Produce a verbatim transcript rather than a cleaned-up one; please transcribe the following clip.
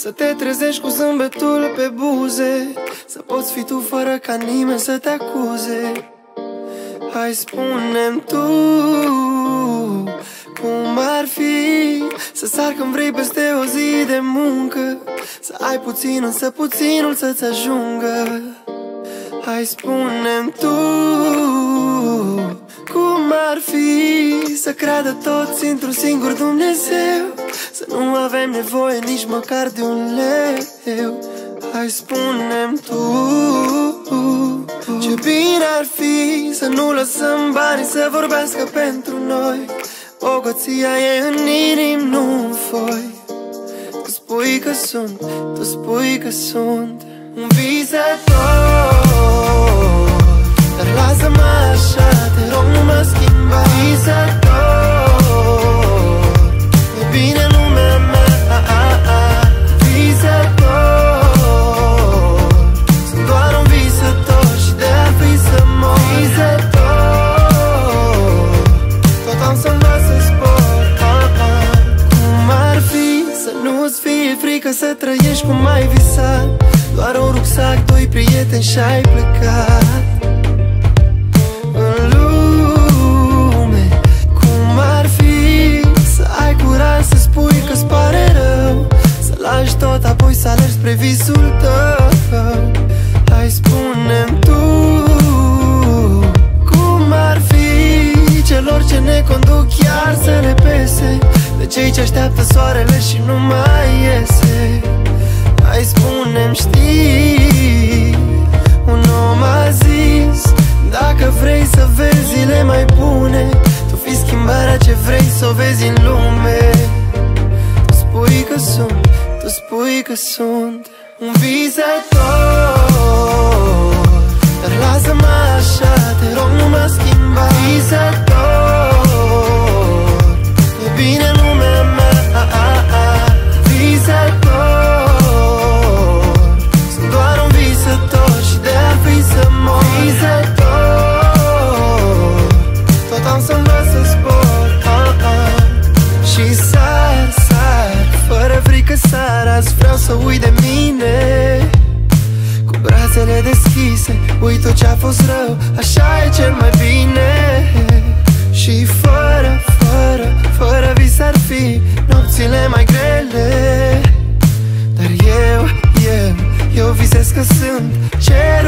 Să te trezești cu zâmbetul pe buze, să poți fi tu fără ca nimeni să te acuze. Hai, spune-mi tu cum ar fi să sar când vrei peste o zi de muncă, să ai puțin, însă puținul să-ți ajungă. Hai, spune-mi tu cum ar fi să creadă toți într-un singur Dumnezeu, să nu avem nevoie nici măcar de un leu. Hai, spune-mi tu ce bine ar fi să nu lăsăm banii să vorbească pentru noi. Bogăția e în inim, nu în foi. Tu spui că sunt, tu spui că sunt un visător, dar lasă-mă așa, te rog, nu mă schimba. Visător, e bine lumea mea, a, a, a. Visător, sunt doar un visător și de-a fi să mor. Visător, tot am să învăț să zbor, a, a. Cum ar fi să nu-ți fie frică să trăiești cum ai visat, doar un rucsac, doi prieteni și ai plecat în lume. Cum ar fi să ai curaj să spui că-ți pare rău, să lași tot, apoi să alergi spre visul tău. Hai, spune-mi tu cum ar fi celor ce ne conduc chiar să le pese de cei ce așteaptă soarele și nu mai iese. Hai, spune-mi, știi, un om a zis, dacă vrei să vezi zile mai bune, tu fii schimbarea ce vrei să o vezi în lume. Tu spui că sunt, tu spui că sunt un visător, dar lasă-mă așa, te rog, nu mă schimba. Visător, e bine lumea mea, a, a, a. Visător, sunt doar un visător și de-a fi să mor. Visător, tot am să învăț să zbor, a, a. Și sar, sar, fără frică sar, azi vreau să uit de mine. Cu brațele deschise, uit tot ce-a fost rău, așa e cel mai bine. Și fără, fără, fără vis ar fi nopțile mai grele. Dar eu, eu, eu visez că sunt ce